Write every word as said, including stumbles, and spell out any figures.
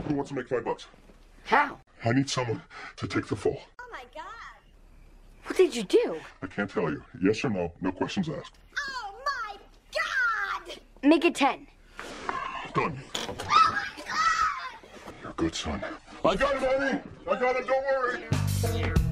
Who wants to make five bucks? How? I need someone to take the fall. Oh my God. What did you do? I can't tell you. Yes or no, no questions asked. Oh my God. Make it ten. Done. Oh my God. You're a good son. I got him, honey. I got him, don't worry.